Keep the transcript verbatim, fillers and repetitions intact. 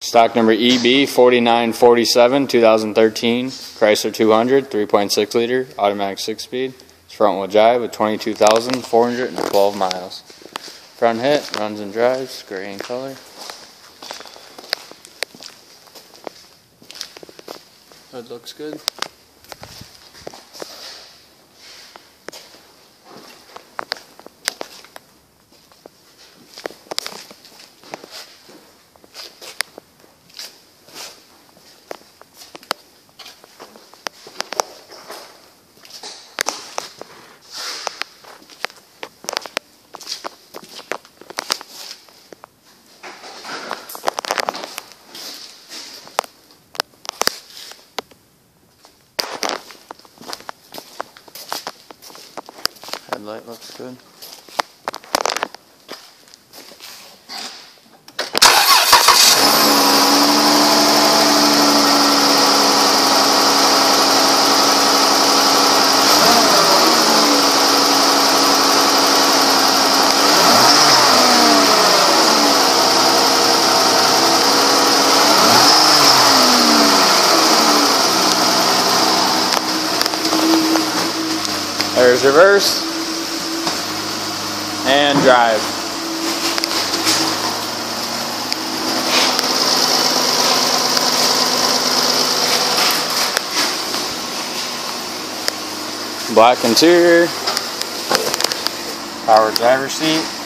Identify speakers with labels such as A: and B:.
A: Stock number E B four nine four seven, two thousand thirteen, Chrysler two hundred, three point six liter, automatic six-speed. It's front-wheel drive with twenty-two thousand four hundred twelve miles. Front hit, runs and drives, gray in color. Hood looks good. Headlight looks good. There's reverse and drive. Black interior, power driver's seat.